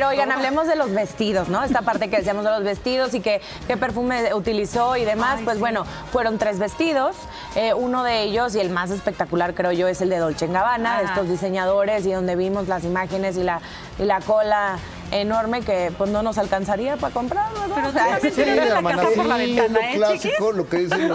Pero oigan, hablemos de los vestidos, ¿no? Esta parte que decíamos de los vestidos y qué perfume utilizó y demás. Pues bueno, fueron 3 vestidos. Uno de ellos, y el más espectacular creo yo, es el de Dolce & Gabbana, de estos diseñadores, y donde vimos las imágenes y la cola enorme que pues no nos alcanzaría para comprar, ¿verdad? Pero tú también tienes la casa por la ventana, lo clásico, lo que dicen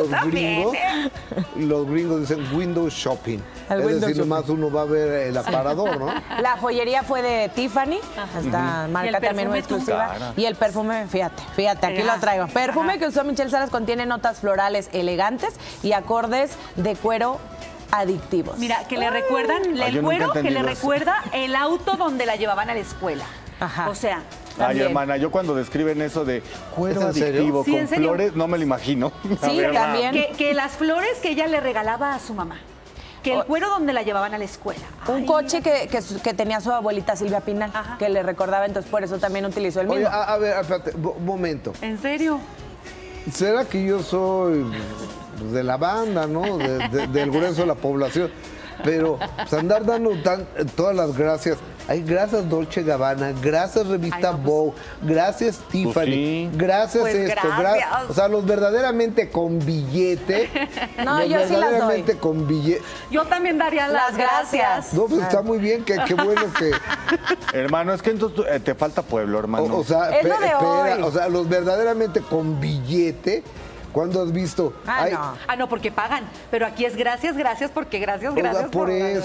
los gringos dicen window shopping. Es decir, nomás uno va a ver el aparador, ¿no? La joyería fue de Tiffany, esta marca también muy exclusiva. Y el perfume, fíjate, aquí lo traigo. Perfume que usó Michelle Salas contiene notas florales elegantes y acordes de cuero adictivos. Mira, que le recuerdan el cuero, que le recuerda el auto donde la llevaban a la escuela. Ajá. O sea, ay, hermana, yo cuando describen eso de cuero adictivo con flores, no me lo imagino. Sí, también. Que las flores que ella le regalaba a su mamá. Que el cuero donde la llevaban a la escuela. Un coche que tenía su abuelita Silvia Pinal, que le recordaba, entonces por eso también utilizó el mismo. Oye, a ver, espérate, un momento. ¿En serio? ¿Será que yo soy de la banda, ¿no? Del grueso de la población. Pero pues, andar dando todas las gracias. Hay gracias Dolce & Gabbana, gracias revista Vogue, gracias Tiffany, pues sí. Gracias pues esto, o sea, los verdaderamente con billete. No, yo sí las doy. Con billete. Yo también daría las gracias. No, pues está muy bien, qué bueno que... Hermano, es que entonces te falta pueblo, hermano. O sea, es lo de hoy. O sea, los verdaderamente con billete... ¿Cuándo has visto? No, porque pagan. Pero aquí es gracias, porque gracias. Por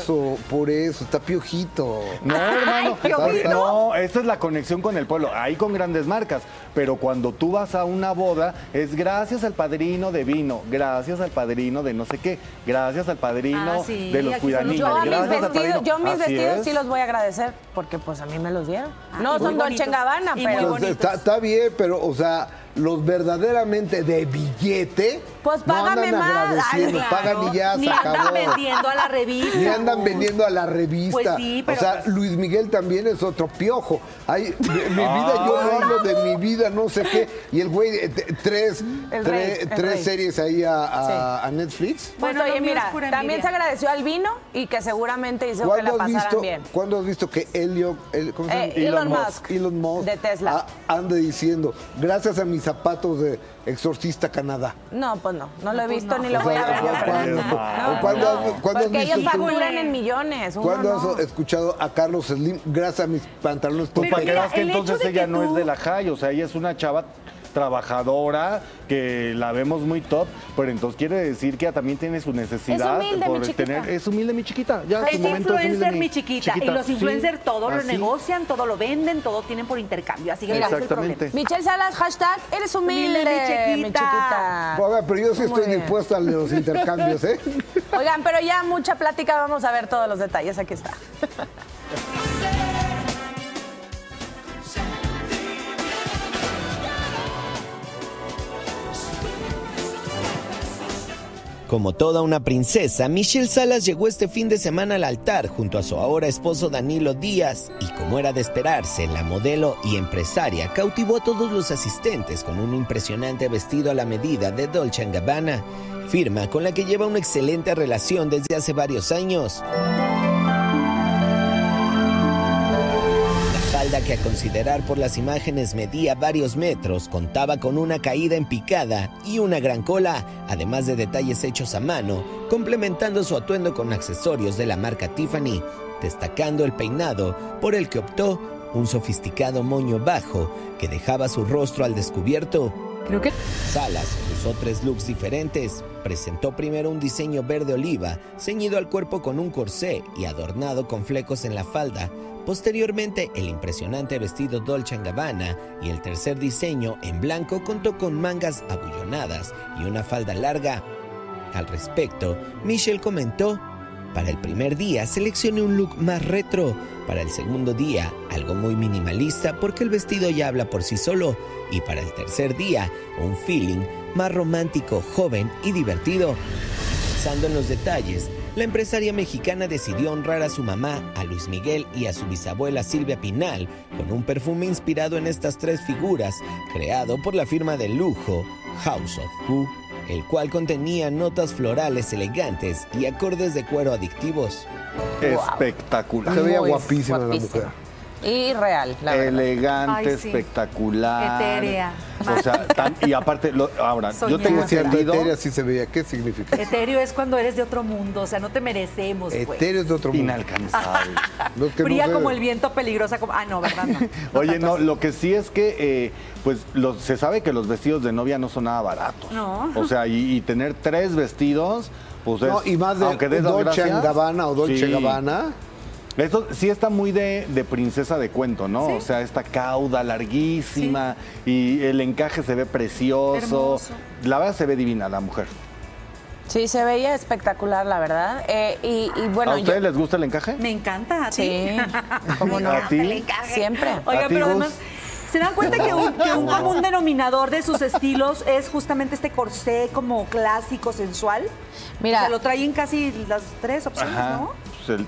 eso, está Piojito. No, hermano. Ay, Piojito. No, esta es la conexión con el pueblo. Ahí con grandes marcas. Pero cuando tú vas a una boda, es gracias al padrino de vino, gracias al padrino de no sé qué, gracias al padrino de los cuidaninos. Yo mis vestidos sí los voy a agradecer, porque pues a mí me los dieron. No son Dolce & Gabbana, pero... Está bien, pero, o sea... Los verdaderamente de billete. Pues págame no andan más. agradeciendo, pagan y ya se acabó. Ni andan vendiendo a la revista. Ni andan vendiendo a la revista. Pues sí, pero... O sea, Luis Miguel también es otro piojo. Ay, mi vida, yo no hablo de mi vida, no sé qué. Y el güey, tres series ahí a Netflix. Bueno, oye, mira, también se agradeció al vino y que seguramente hizo que la pasaran bien. ¿Cuándo has visto que Elon Musk de Tesla ande diciendo, gracias a mis zapatos de Exorcista Canadá? No, pues no lo he visto ni lo voy a ver. Porque ellos facturan en millones. ¿Cuándo has escuchado a Carlos Slim? Gracias a mis pantalones. Pues para que veas que entonces ella no es de la high, o sea, ella es una chava trabajadora, que la vemos muy top, pero entonces quiere decir que ella también tiene su necesidad. Es humilde, mi chiquita. Es humilde, mi chiquita. Ya, es influencer, mi chiquita. Y los influencers todo lo negocian, todo lo venden, todo tienen por intercambio. Así que mira, ese es el problema. Michelle Salas, hashtag, eres humilde, mi chiquita. Oiga, pero yo sí estoy dispuesto a los intercambios, ¿eh? Oigan, pero ya mucha plática, vamos a ver todos los detalles. Aquí está. Como toda una princesa, Michelle Salas llegó este fin de semana al altar junto a su ahora esposo Danilo Díaz y, como era de esperarse, la modelo y empresaria cautivó a todos los asistentes con un impresionante vestido a la medida de Dolce & Gabbana, firma con la que lleva una excelente relación desde hace varios años. Que a considerar por las imágenes medía varios metros, contaba con una caída en picada y una gran cola, además de detalles hechos a mano, complementando su atuendo con accesorios de la marca Tiffany, destacando el peinado por el que optó, un sofisticado moño bajo que dejaba su rostro al descubierto. Creo que Salas usó 3 looks diferentes. Presentó primero un diseño verde oliva, ceñido al cuerpo con un corsé y adornado con flecos en la falda. Posteriormente, el impresionante vestido Dolce & Gabbana y el tercer diseño en blanco contó con mangas abullonadas y una falda larga. Al respecto, Michelle comentó: para el primer día seleccioné un look más retro, para el segundo día algo muy minimalista porque el vestido ya habla por sí solo, y para el tercer día un feeling más romántico, joven y divertido. Pensando en los detalles, la empresaria mexicana decidió honrar a su mamá, a Luis Miguel y a su bisabuela Silvia Pinal con un perfume inspirado en estas 3 figuras, creado por la firma de lujo House of Q, el cual contenía notas florales elegantes y acordes de cuero adictivos. Espectacular. Se veía guapísima la mujer. Y real, la verdad. Elegante, Ay, sí. espectacular. Etérea. O sea, y aparte, ahora, yo tengo Es cierto, entendido... etéreo sí se veía. ¿Qué significa? Etéreo es cuando eres de otro mundo, o sea, no te merecemos, pues. Etéreo es de otro mundo. Inalcanzable. Los que Fría no como sé. el viento, peligrosa como... Ah, no, ¿verdad? No. Oye, no, lo que sí es que, pues, se sabe que los vestidos de novia no son nada baratos. No. O sea, y tener 3 vestidos, pues No, es... y más de aunque des las Dolce gracias, Gabbana o Dolce sí. Gabbana. Esto sí está muy de princesa de cuento, ¿no? Sí. O sea, esta cauda larguísima y el encaje se ve precioso. Hermoso. La verdad se ve divina la mujer. Sí, se veía espectacular, la verdad. Y bueno, ¿A ustedes les gusta el encaje? Me encanta, ¿a ti? Sí, ¿cómo no? ¿A ti? El encaje. Siempre. Oiga, ¿A ti, pero Gus? además, ¿se dan cuenta que un común denominador de sus estilos es justamente este corsé como clásico, sensual? Mira. O sea, lo traen casi las 3 opciones, ¿no? Pues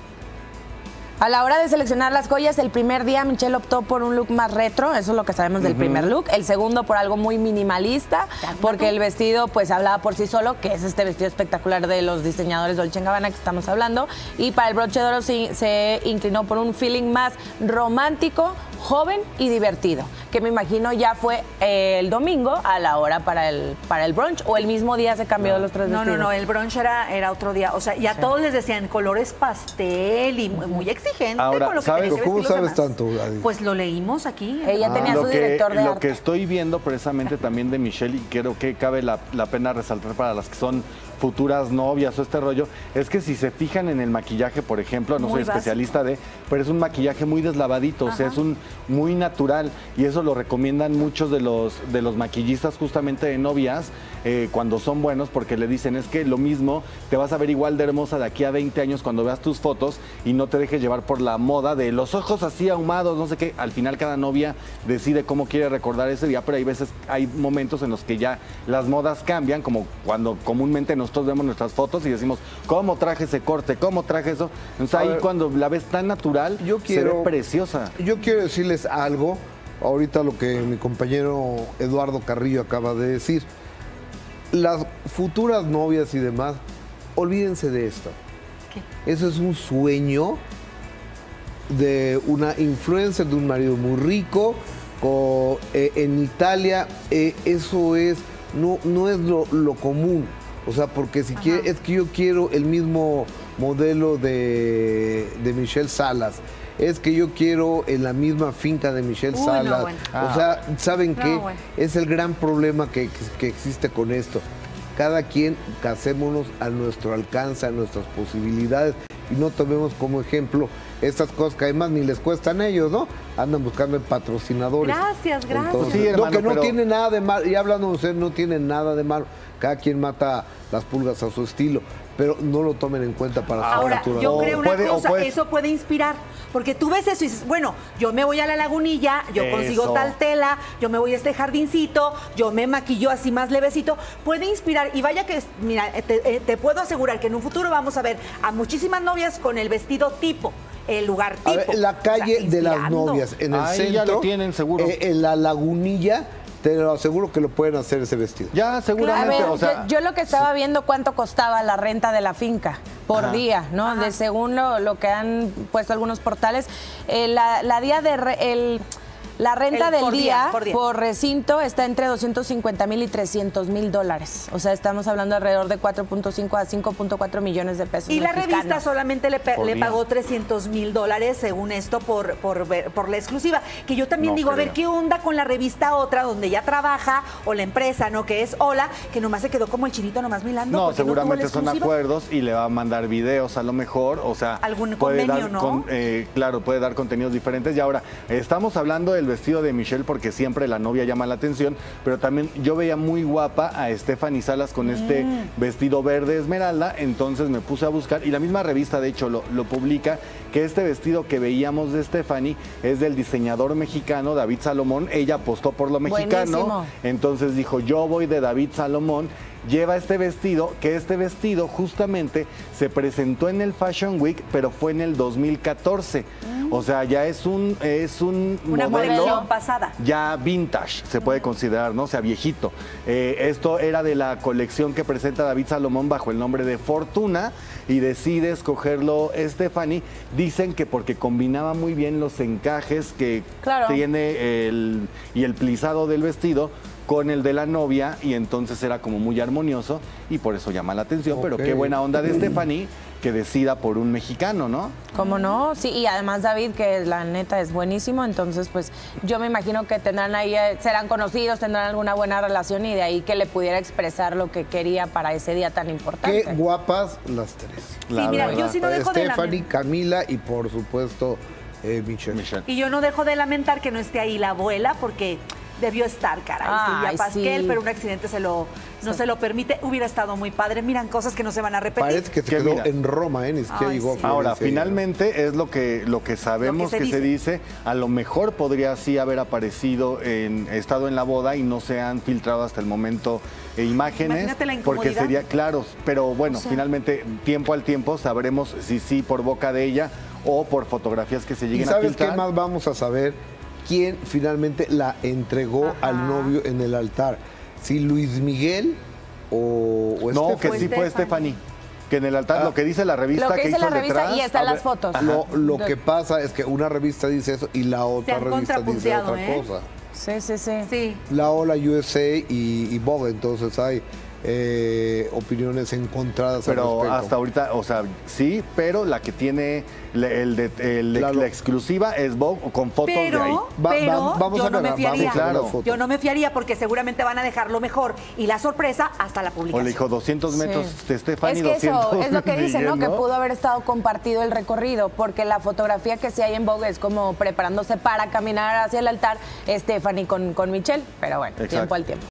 A la hora de seleccionar las joyas, el primer día Michelle optó por un look más retro, eso es lo que sabemos del primer look. El segundo por algo muy minimalista, porque el vestido pues hablaba por sí solo, que es este vestido espectacular de los diseñadores Dolce & Gabbana que estamos hablando. Y para el broche de oro se inclinó por un feeling más romántico, joven y divertido, que me imagino ya fue el domingo a la hora para el brunch, o el mismo día se cambió los 3 vestidos. No, el brunch era otro día. O sea, y a todos les decían colores pastel y muy exigente Ahora, con lo que ¿sabes? tenía que ¿Cómo vestir los sabes demás. tanto, Adi? Pues lo leímos aquí. Ella tenía su director de lo arte. que estoy viendo precisamente también de Michelle, y creo que cabe la pena resaltar para las que son futuras novias o este rollo, es que si se fijan en el maquillaje, por ejemplo, no Muy soy especialista pero es un maquillaje muy deslavadito, o sea, es un muy natural, y eso lo recomiendan muchos de los maquillistas justamente de novias cuando son buenos, porque le dicen, es que lo mismo, te vas a ver igual de hermosa de aquí a 20 años cuando veas tus fotos, y no te dejes llevar por la moda de los ojos así ahumados, no sé qué. Al final cada novia decide cómo quiere recordar ese día, pero hay momentos en los que ya las modas cambian, como cuando comúnmente nosotros vemos nuestras fotos y decimos, ¿cómo traje ese corte? ¿Cómo traje eso? Entonces ahí cuando la ves tan natural, se ve preciosa. Yo quiero decirles algo, ahorita lo que mi compañero Eduardo Carrillo acaba de decir. Las futuras novias y demás, olvídense de esto. ¿Qué? Eso es un sueño de una influencer, de un marido muy rico, en Italia. Eso es, no es lo común. O sea, porque si quiere, es que yo quiero el mismo modelo de Michelle Salas. Es que yo quiero en la misma finca de Michelle Salas. Bueno. O sea, ¿saben qué? Bueno. Es el gran problema que existe con esto. Cada quien casémonos a nuestro alcance, a nuestras posibilidades, y no tomemos como ejemplo estas cosas que además ni les cuestan a ellos, ¿no? Andan buscando patrocinadores. Gracias. Entonces, Sí, hermano, que no pero... tiene nada de malo, y hablando de usted, no tiene nada de malo. Cada quien mata las pulgas a su estilo, pero no lo tomen en cuenta para su Ahora, futuro. yo creo una cosa, puede- eso puede inspirar, porque tú ves eso y dices, bueno, yo me voy a la lagunilla, yo consigo Eso. tal tela, yo me voy a este jardincito, yo me maquillo así más levecito, puede inspirar. Y vaya que, mira, te puedo asegurar que en un futuro vamos a ver a muchísimas novias con el vestido tipo, el lugar tipo. A ver, la calle O sea, de las inspirando. novias, en el Ahí centro, ya lo tienen, seguro. En la lagunilla, te lo aseguro que lo pueden hacer ese vestido. Ya, A seguramente, ver, o sea... yo lo que estaba viendo cuánto costaba la renta de la finca por día, ¿no? De según lo que han puesto algunos portales, la renta del día por recinto está entre 250,000 y 300,000 dólares. O sea, estamos hablando alrededor de 4.5 a 5.4 millones de pesos Y la mexicanos. revista solamente le día. pagó 300,000 dólares, según esto, por la exclusiva. Que yo también No digo, a creo. ver, ¿qué onda con la revista otra donde ya trabaja, o la empresa, ¿no? Que es Hola, que nomás se quedó como el chinito nomás milando. No, porque tuvo la seguramente son exclusiva. acuerdos y le va a mandar videos a lo mejor, o sea... Algún puede convenio, dar ¿no? claro, puede dar contenidos diferentes. Y ahora, estamos hablando del vestido de Michelle porque siempre la novia llama la atención, pero también yo veía muy guapa a Stephanie Salas con este vestido verde esmeralda, entonces me puse a buscar, y la misma revista de hecho lo publica, que este vestido que veíamos de Stephanie es del diseñador mexicano David Salomón. Ella apostó por lo mexicano, Buenísimo. entonces dijo, yo voy de David Salomón. Lleva este vestido, que este vestido justamente se presentó en el Fashion Week, pero fue en el 2014. O sea, ya es un Una modelo colección pasada. ya vintage, se puede considerar, ¿no? O sea, viejito. Esto era de la colección que presenta David Salomón bajo el nombre de Fortuna y decide escogerlo Stephanie. Dicen que porque combinaba muy bien los encajes que tiene y el plisado del vestido con el de la novia, y entonces era como muy armonioso y por eso llama la atención. Pero qué buena onda de Stephanie que decida por un mexicano, ¿no? ¿Cómo no? Sí, y además David, que la neta es buenísimo, entonces pues yo me imagino que tendrán ahí, serán conocidos, tendrán alguna buena relación y de ahí que le pudiera expresar lo que quería para ese día tan importante. Qué guapas las tres. Sí, mira, yo sí no dejo de Stephanie, Camila y por supuesto Michelle. Y yo no dejo de lamentar que no esté ahí la abuela porque debió estar, caray. Silvia Pasquel, pero un accidente no se lo permite. Hubiera estado muy padre. Miran, cosas que no se van a repetir. Parece que se quedó en Roma, ni siquiera llegó. Sí. Ahora, finalmente es lo que sabemos que se dice. A lo mejor podría sí haber estado en la boda y no se han filtrado hasta el momento imágenes. Imagínate la incomodidad. Porque sería, claro, pero bueno, finalmente, tiempo al tiempo, sabremos si sí por boca de ella o por fotografías que se lleguen a filtrar. ¿Y sabes qué más vamos a saber? ¿Quién finalmente la entregó al novio en el altar? ¿Si Luis Miguel o no, Stephanie? que sí fue Stephanie. Que en el altar, lo que dice la revista, lo que dice la revista detrás, y están las fotos. Lo que pasa es que una revista dice eso y la otra revista dice otra cosa. Sí. La Ola USA y Vogue, entonces hay opiniones encontradas pero al respecto. Hasta ahorita, o sea, sí, pero la que tiene la exclusiva es Vogue con fotos de ahí. Pero yo no me fiaría. Claro. Yo no me fiaría porque seguramente van a dejar lo mejor y la sorpresa hasta la publicación. O le dijo 200 metros de Stephanie, es que 200 eso es lo que dicen, ¿no? Miguel, Que pudo haber estado compartido el recorrido, porque la fotografía que sí hay en Vogue es como preparándose para caminar hacia el altar Stephanie con Michelle, pero bueno, tiempo al tiempo.